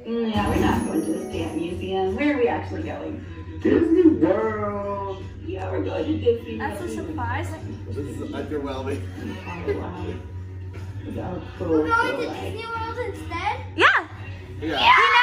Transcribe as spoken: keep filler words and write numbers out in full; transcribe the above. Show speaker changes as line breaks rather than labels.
Mm, yeah, we're not going to the Stamp Museum. Where are we actually going? Disney World. Yeah, we're going to Disney World.
That's a surprise.
This is underwhelming.
Oh, wow. So cool.
We're going to Disney World instead?
Yeah.
Yeah.
We